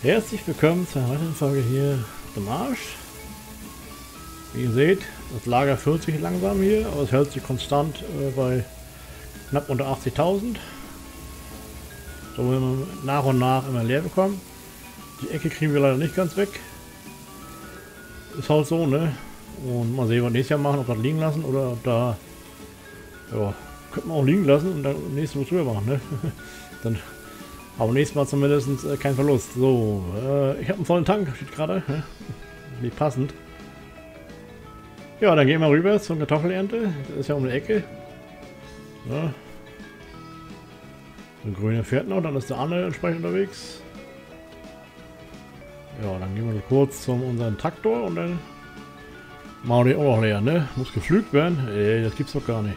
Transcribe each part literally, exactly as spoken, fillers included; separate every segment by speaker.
Speaker 1: Herzlich willkommen zu einer weiteren Folge hier auf dem Marsch. Wie ihr seht, das Lager füllt sich langsam hier, aber es hält sich konstant äh, bei knapp unter achtzigtausend. So werden wir nach und nach immer leer bekommen. Die Ecke kriegen wir leider nicht ganz weg. Ist halt so, ne? Und mal sehen, was wir nächstes Jahr machen, ob wir das liegen lassen oder ob da... Ja, könnte man auch liegen lassen und dann nächstes Mal drüber machen, ne? Dann aber nächstes Mal zumindest äh, kein Verlust. So, äh, ich habe einen vollen Tank, steht gerade. Ne? Nicht passend. Ja, dann gehen wir rüber zur Kartoffelernte. Das ist ja um die Ecke. Ja. Der grüne fährt noch, dann ist der andere entsprechend unterwegs. Ja, dann gehen wir kurz zu unserem Traktor und dann machen wir den auch noch leer, ne? Muss gepflügt werden. Ey, das gibt's doch gar nicht.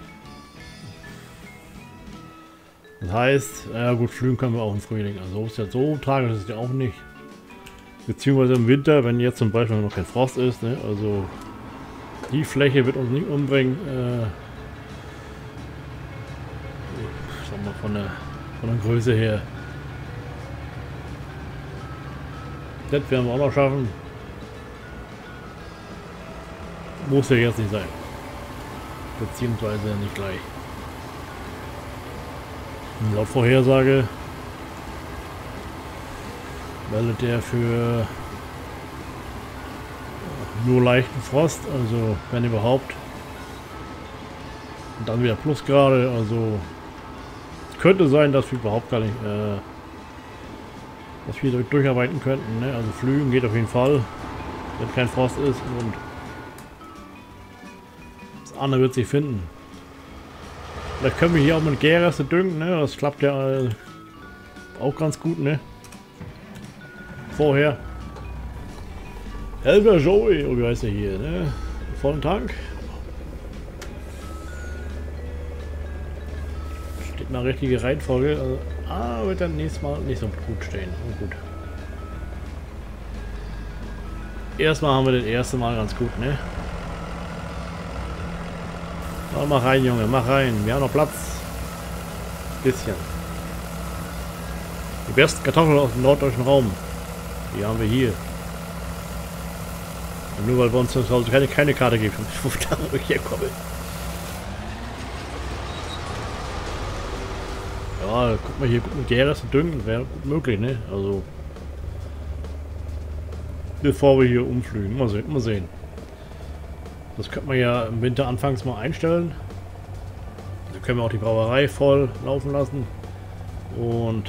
Speaker 1: Das heißt, ja gut, pflügen können wir auch im Frühling. Also ist ja so tragisch ist es ja auch nicht. Beziehungsweise im Winter, wenn jetzt zum Beispiel noch kein Frost ist, ne? Also die Fläche wird uns nicht umbringen. Äh, ich sag mal von der, von der Größe her. Das werden wir auch noch schaffen. Muss ja jetzt nicht sein. Beziehungsweise nicht gleich. Laut Vorhersage meldet der für nur leichten Frost, also wenn überhaupt. Und dann wieder Plusgrade, also es könnte sein, dass wir überhaupt gar nicht, äh, dass wir durcharbeiten könnten, ne? Also Flügen geht auf jeden Fall, wenn kein Frost ist, und das andere wird sich finden. Vielleicht können wir hier auch mit Gärreste düngen, ne? Das klappt ja äh, auch ganz gut, ne? Vorher. Helver Joey, oh, wie heißt der hier, ne? Vollen Tank. Steht mal richtige Reihenfolge. Also, ah, wird dann nächstes Mal nicht so gut stehen. Oh, gut. Erstmal haben wir das erste Mal ganz gut, ne? Oh, mach rein, Junge, mach rein. Wir haben noch Platz. Bisschen. Die besten Kartoffeln aus dem norddeutschen Raum. Die haben wir hier. Und nur weil bei uns zu Hause keine, keine Karte gibt, wo ich herkomme. Ja, guck mal hier, gut mit Gäres und Düngen wäre gut möglich, ne? Also. Bevor wir hier umflügen. Mal sehen, mal sehen. Das könnte man ja im Winter anfangs mal einstellen. Da können wir auch die Brauerei voll laufen lassen. Und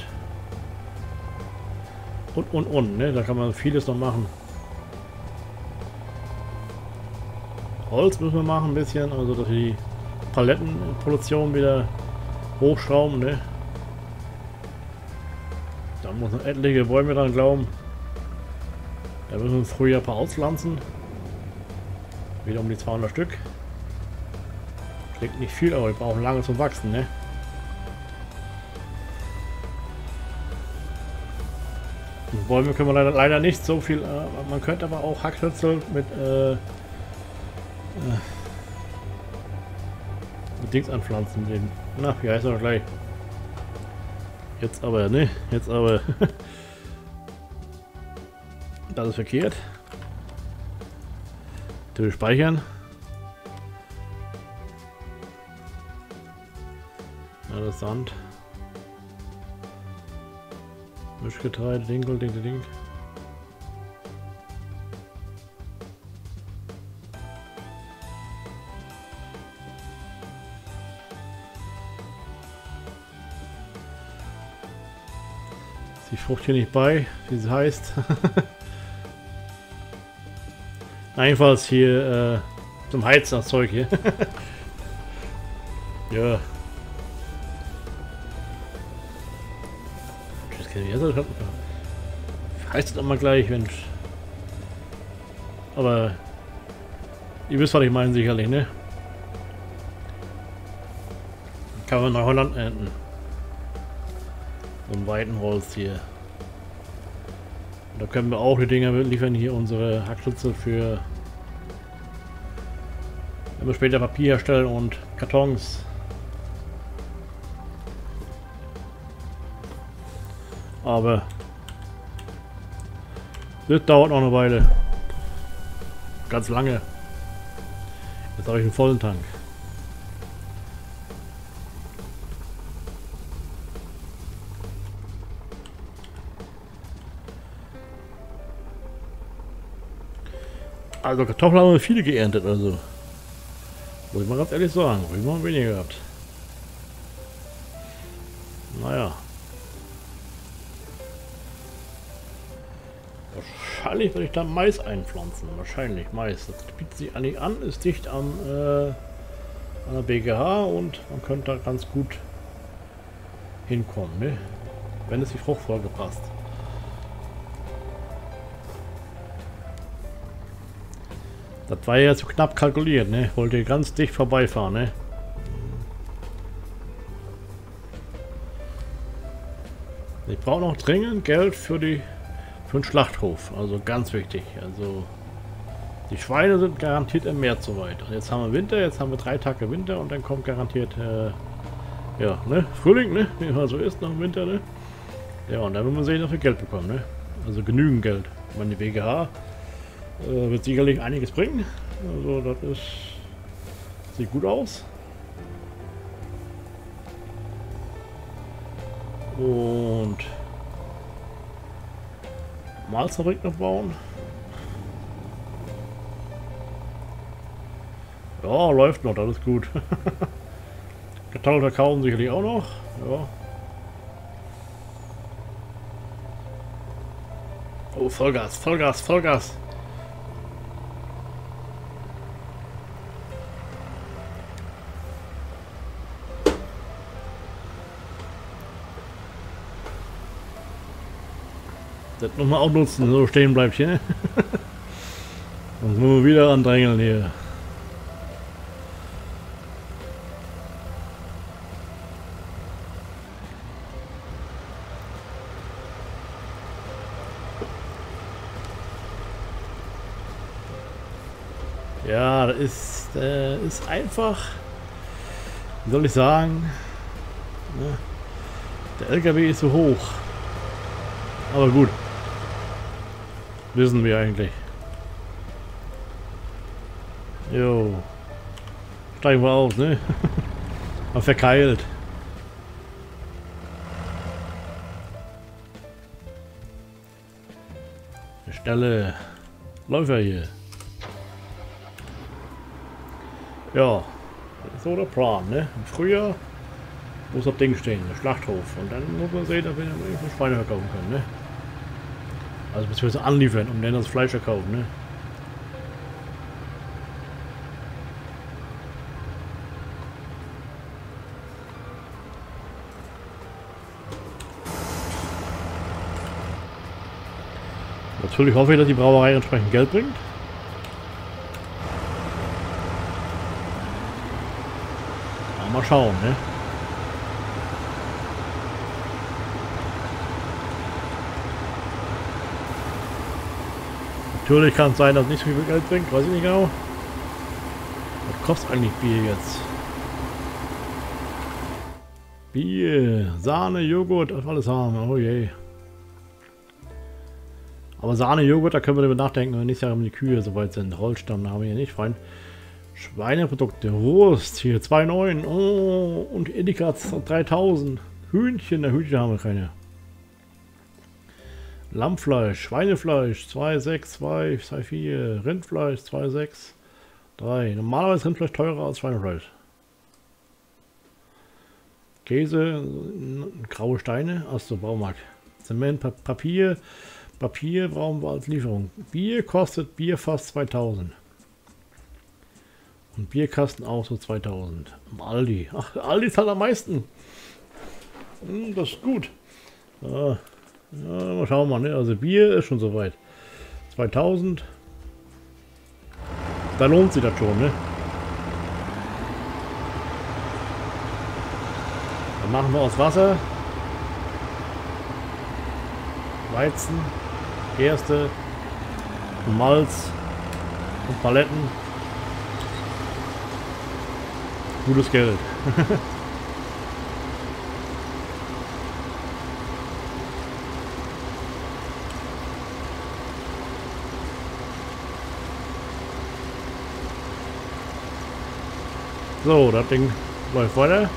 Speaker 1: und und und, ne? Da kann man vieles noch machen. Holz müssen wir machen ein bisschen, also dass wir die Palettenproduktion wieder hochschrauben, ne? Da muss noch etliche Bäume dran glauben. Da müssen wir im Frühjahr ein paar auspflanzen. Wieder um die zweihundert Stück. Klingt nicht viel, aber wir brauchen lange zum Wachsen, ne? Die Bäume können wir leider, leider nicht so viel. Äh, man könnte aber auch Hackhölzel mit, äh, äh, mit Dings anpflanzen. Den, na, wie heißt er gleich? Jetzt aber, ne? Jetzt aber. Das ist verkehrt. Wir speichern. Ja, das Sand. Mischgetreide, Dinkel, Ding, Ding. Die Frucht hier nicht bei, wie sie heißt. Einfalls hier äh, zum Heizen das Zeug hier. Ja. Das kann ich jetzt heißt es dann mal gleich, Mensch. Aber ihr wisst, was ich meine, sicherlich, ne? Kann man nach Holland ernten. So ein Weitenholz hier. Da können wir auch die Dinger liefern, hier unsere Hackschütze für, wenn wir später Papier herstellen und Kartons. Aber Das dauert noch eine Weile. Ganz lange. Jetzt habe ich einen vollen Tank. Also Kartoffeln haben wir viele geerntet, also. Muss ich mal ganz ehrlich sagen, habe ich mal weniger gehabt. Naja. Wahrscheinlich werde ich da Mais einpflanzen. Wahrscheinlich Mais. Das bietet sich eigentlich an, ist dicht am äh, an der B G H und man könnte da ganz gut hinkommen, ne? Wenn es die Fruchtfolge passt. Das war ja zu knapp kalkuliert, ne? Wollte ganz dicht vorbeifahren, ne? Ich brauche noch dringend Geld für die für den Schlachthof, also ganz wichtig. Also die Schweine sind garantiert im März soweit. Und jetzt haben wir Winter, jetzt haben wir drei Tage Winter und dann kommt garantiert äh, ja, ne? Frühling, ne? Wie immer so ist, noch im Winter, ne? Ja, und dann werden wir sehen, dass wir Geld bekommen, ne? Also genügend Geld. Ich meine, die B G H äh, wird sicherlich einiges bringen. Also das ist sieht gut aus. Und Malzfabrik noch bauen. Ja, läuft noch, das ist gut. Kartoffeln verkaufen sicherlich auch noch. Ja. Oh, Vollgas, Vollgas, Vollgas. Das muss man auch nutzen, so stehen bleibt hier. Und nur wieder andrängeln hier. Ja, das ist, äh, ist einfach, wie soll ich sagen, ne? Der L K W ist so hoch. Aber gut. Wissen wir eigentlich. Jo. Steigen wir aus, ne? Mal verkeilt. Stelle. Läufer hier. Ja. Das ist so der Plan, ne? Im Frühjahr muss das Ding stehen, der Schlachthof. Und dann muss man sehen, dass wir dann irgendwo Schweine verkaufen können, ne? Also beziehungsweise anliefern, um dann das Fleisch verkaufen, ne? Natürlich hoffe ich, dass die Brauerei entsprechend Geld bringt. Aber mal schauen, ne? Natürlich kann es sein, dass es nicht so viel Geld bringt, weiß ich nicht genau. Was kostet eigentlich Bier jetzt? Bier, Sahne, Joghurt, das alles haben, oh je. Aber Sahne, Joghurt, da können wir darüber nachdenken, wenn wir nicht sagen, die Kühe soweit sind. Rollstamm, da haben wir hier nicht rein. Schweineprodukte, Wurst, hier zwei Komma neun, oh, und Edikats dreitausend. Hühnchen, der Hühnchen haben wir keine. Lammfleisch, Schweinefleisch, zwei Komma sechs, zwei, zwei Komma vier, Rindfleisch, zwei Komma sechs, drei. Normalerweise ist Rindfleisch teurer als Schweinefleisch. Käse, graue Steine, aus dem Baumarkt. Zement, pa Papier, Papier brauchen wir als Lieferung. Bier kostet Bier fast zweitausend. Und Bierkasten auch so zweitausend. Aldi. Ach, Aldi zahlt am meisten. Hm, das ist gut. Ja. Ja, mal schauen wir, ne? Also Bier ist schon soweit. zweitausend. Da lohnt sich das schon, ne? Dann machen wir aus Wasser Weizen, Gerste, Malz und Paletten. Gutes Geld. So, das Ding läuft weiter.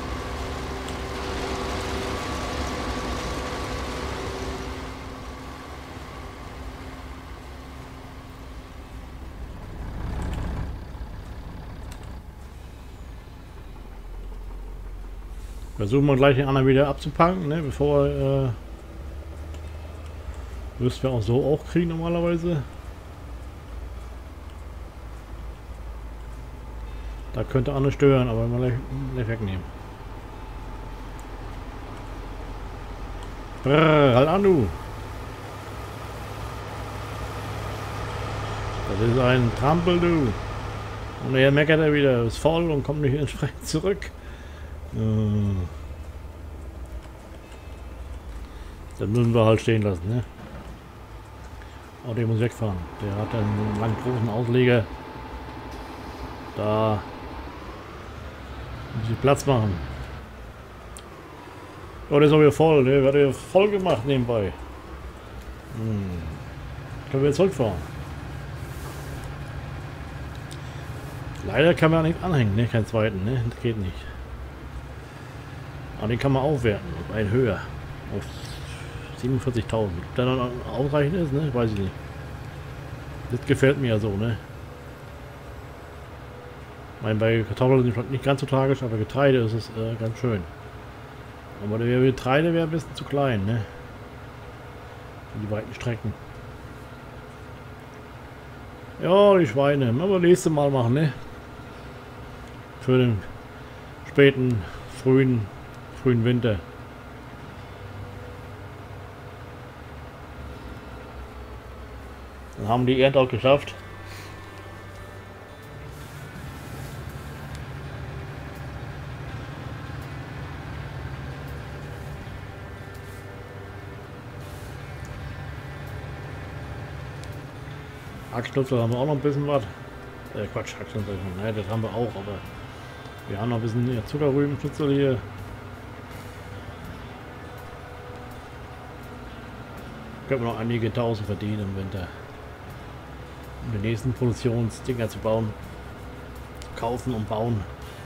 Speaker 1: Versuchen wir gleich den anderen wieder abzupacken, ne, bevor äh, müssten wir auch so auch kriegen normalerweise. Da könnte auch nicht stören, aber mal gleich, gleich wegnehmen. Brrr, halt an, du! Das ist ein Trampel, du! Und er meckert er wieder, ist voll und kommt nicht entsprechend zurück. Äh. Dann müssen wir halt stehen lassen, ne? Oh, der muss wegfahren. Der hat einen langen großen Ausleger. Da muss ich Platz machen. Oh, der ist auch wieder voll, der wird ja voll gemacht nebenbei. Hm. Können wir jetzt zurückfahren? Leider kann man nicht anhängen, ne? Keinen zweiten, ne? Das geht nicht. Aber den kann man aufwerten, ein höher. Auf siebenundvierzigtausend. Ob der dann ausreichend ist, ne? Weiß ich nicht. Das gefällt mir ja so, ne? Ich meine, bei Kartoffeln sind die nicht ganz so tragisch, aber Getreide ist es äh, ganz schön. Aber der Getreide wäre ein bisschen zu klein, ne? Für die weiten Strecken. Ja, die Schweine. Aber nächstes Mal machen, ne? Für den späten, frühen, frühen Winter. Dann haben die Ernte auch geschafft. Hackschnitzel haben wir auch noch ein bisschen was. Äh, Quatsch, Hackschnitzel, ne, das haben wir auch, aber wir haben noch ein bisschen ja, Zuckerrübenschnitzel hier. Können wir noch einige Tausend verdienen im Winter. Um die nächsten Produktionsdinger zu bauen. Kaufen und bauen.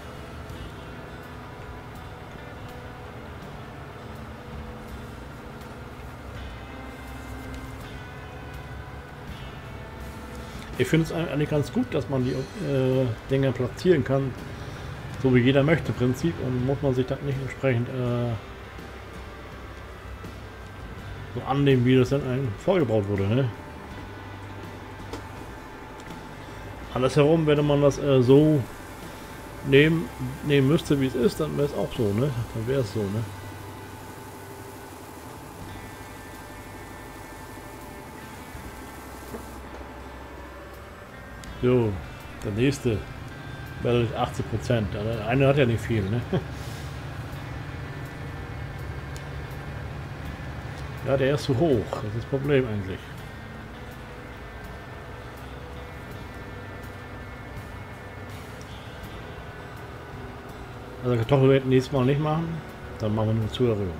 Speaker 1: Ich finde es eigentlich ganz gut, dass man die äh, Dinger platzieren kann, so wie jeder möchte im Prinzip, und muss man sich das nicht entsprechend äh, so annehmen, wie das dann vorgebaut wurde. Ne? Andersherum, wenn man das äh, so nehmen, nehmen müsste, wie es ist, dann wäre es auch so, ne? Dann wäre es so, ne? So, der nächste wäre achtzig Prozent. Der eine hat ja nicht viel, ne? Ja, der ist zu hoch. Das ist das Problem eigentlich. Also Kartoffeln werden wir nächstes Mal nicht machen. Dann machen wir nur Zuerrührung.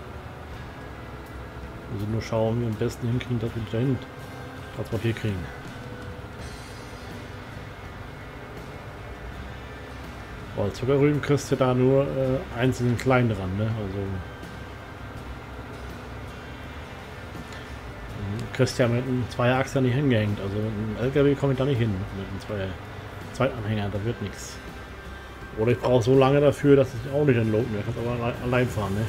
Speaker 1: Also nur schauen, wie wir am besten hinkriegen, dass wir dahin transportiert kriegen. Weil Zuckerrüben kriegst du da nur äh, einzeln klein dran, ne? Also du kriegst ja mit einem Zweiachser nicht hingehängt. Also mit einem L K W komme ich da nicht hin mit einem Zweier Zweitanhänger, da wird nichts. Oder ich brauche so lange dafür, dass es auch nicht entlohnt wird. Ich kann aber allein fahren, ne?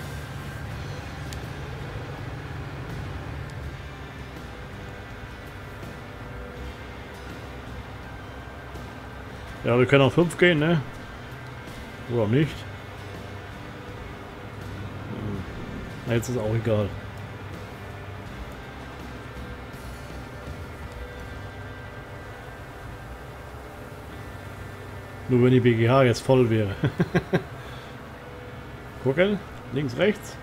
Speaker 1: Ja, wir können auf fünf gehen, ne? Oder nicht? Na, jetzt ist auch egal. Nur wenn die B G H jetzt voll wäre. Gucken, links, rechts.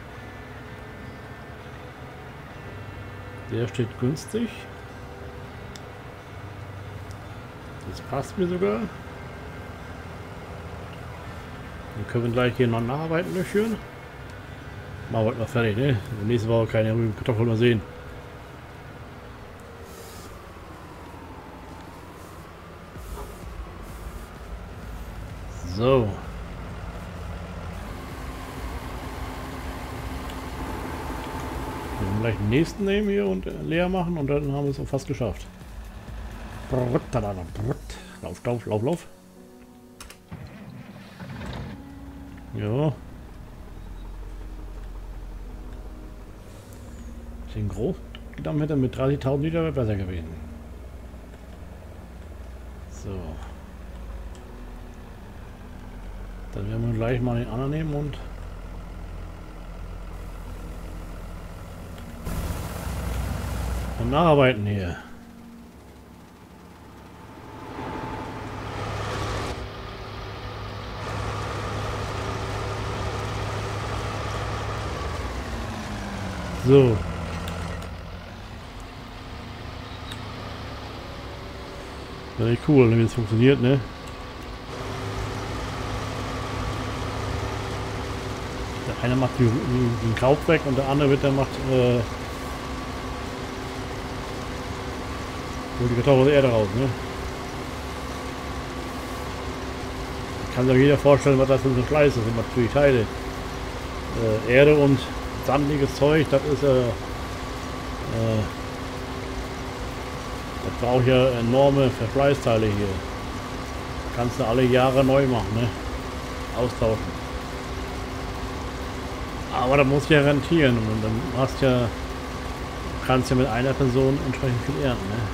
Speaker 1: Der steht günstig. Das passt mir sogar. Dann können wir gleich hier noch Nacharbeiten durchführen. Machen wir heute noch fertig, ne? Nächste Woche keine Rüben, Kartoffeln mehr sehen. So. Wir werden gleich den nächsten nehmen hier und leer machen und dann haben wir es auch fast geschafft. Lauf, lauf, lauf, lauf. Ja. Den groß gedacht hätte mit dreißigtausend Liter wäre besser gewesen. So. Dann werden wir gleich mal den anderen nehmen und und nacharbeiten hier. So. Wäre cool, wenn es funktioniert, ne? Der eine macht die, die, den Kraut weg und der andere wird dann macht äh, holt die Kartoffel aus der Erde raus, ne? Kann sich auch jeder vorstellen, was das für ein Fleiß ist, immer für die Teile. Äh, Erde und sandiges Zeug, das ist äh, äh, das braucht ja enorme Verschleißteile hier. Kannst du alle Jahre neu machen, ne? Austauschen. Aber da muss ja rentieren und dann hast ja, du kannst ja mit einer Person entsprechend viel ernten, ne?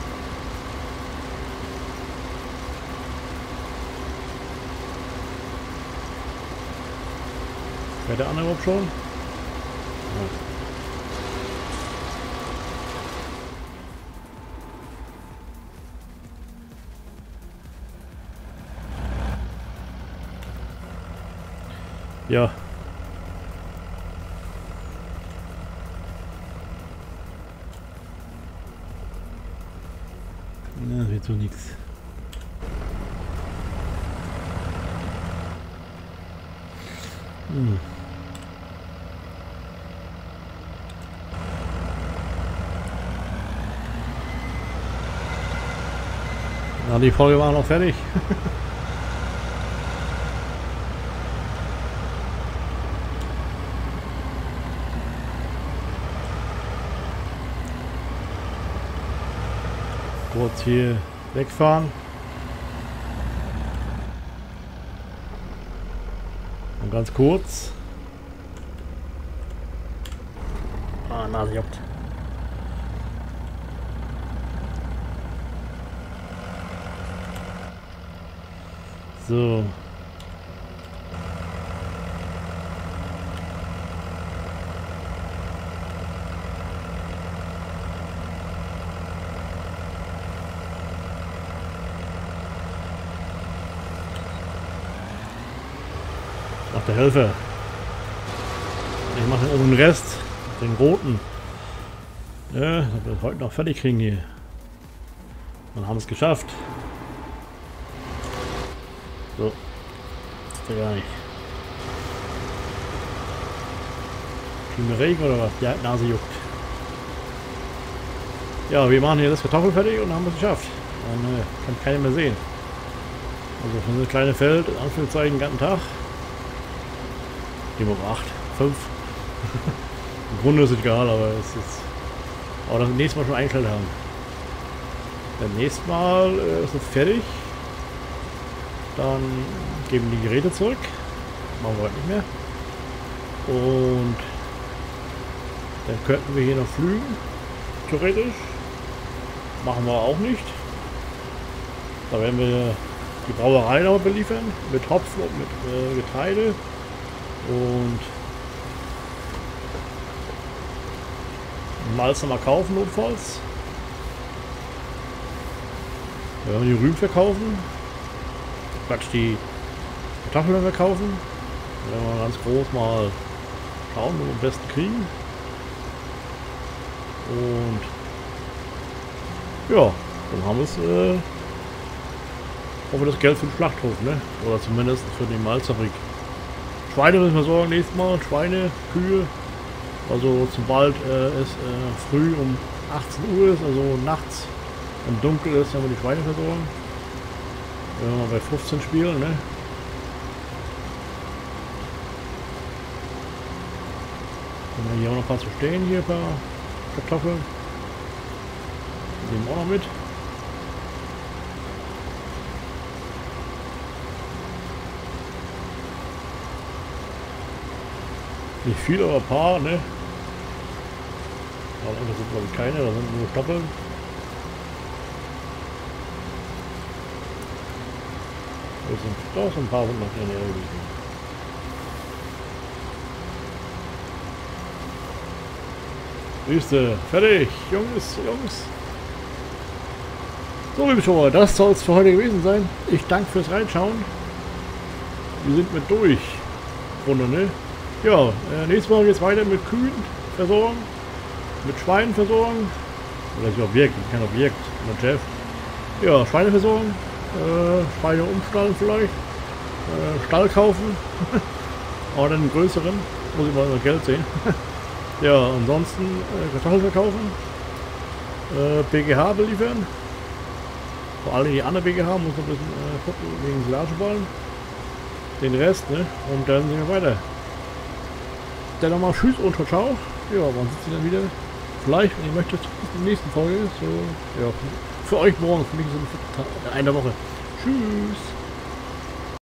Speaker 1: Wäre der andere überhaupt schon? Ja. Ja. Na, wird so nichts. Hm. Na, die Folge war noch fertig. Kurz hier wegfahren. Und ganz kurz. Ah, Nase juckt. So. Ach, der Helfer. Ich mache den Rest, den roten. Ja, das wir heute noch fertig kriegen hier. Dann haben wir es geschafft. So. Ist ja gar nicht. Kriegen wir Regen oder was? Die Nase juckt. Ja, wir machen hier das Kartoffel fertig und haben es geschafft. Dann äh, kann keiner mehr sehen. Also für das kleine Feld, in Anführungszeichen, den ganzen Tag. Gehen wir um acht, fünf. Im Grunde ist es egal, aber es ist. Aber das nächste Mal schon eingestellt haben. Beim nächsten Mal äh, ist es fertig. Dann geben die Geräte zurück. Machen wir heute nicht mehr. Und dann könnten wir hier noch flügen. Theoretisch. Machen wir auch nicht. Da werden wir die Brauerei noch beliefern. Mit Hopfen und mit äh, Getreide. Und Malz noch mal kaufen notfalls. Wir werden die Rüben verkaufen. Quatsch, die Kartoffeln verkaufen. Dann werden wir ganz groß mal schauen, wo wir am besten kriegen. Und ja, dann haben wir es. Äh, hoffen wir das Geld für den Schlachthof, ne? Oder zumindest für die Malzfabrik. Schweine müssen wir sorgen nächstes Mal. Schweine, Kühe. Also sobald äh, es äh, früh um achtzehn Uhr ist, also nachts und dunkel ist, haben wir die Schweine versorgen. Wenn wir mal bei fünfzehn spielen, ne? Haben wir hier auch noch ein paar zu stehen, hier ein paar Kartoffeln. Die nehmen wir auch noch mit. Nicht viel, aber ein paar, ne? Aber das sind glaube ich keine, da sind nur Stoppeln. Das sind doch so ein paar sind noch in der Nähe. Siehste, fertig, Jungs, Jungs. So, liebe Zuschauer, das soll es für heute gewesen sein. Ich danke fürs Reinschauen. Wir sind mit durch. Runde, ne? Ja, äh, nächstes Mal geht es weiter mit Kühen versorgen, mit Schweinen versorgen. Oder ist ein Objekt, kein Objekt, mit Jeff. Ja, Schweine versorgen, äh, Schweine umstallen vielleicht, äh, Stall kaufen. Aber dann einen größeren, muss ich mal über Geld sehen. Ja, ansonsten äh, Kartoffeln verkaufen, äh, B G H beliefern. Vor allem die andere B G H muss noch ein bisschen äh, gucken wegen Silageballen. Den Rest, ne? Und dann sind wir weiter. Dann nochmal Tschüss und ciao, ciao. Ja, wann sitzt ihr dann wieder? Vielleicht, wenn ihr möchtet, in der nächsten Folge. So, ja, für euch morgen, für mich ist es in einer Woche. Tschüss.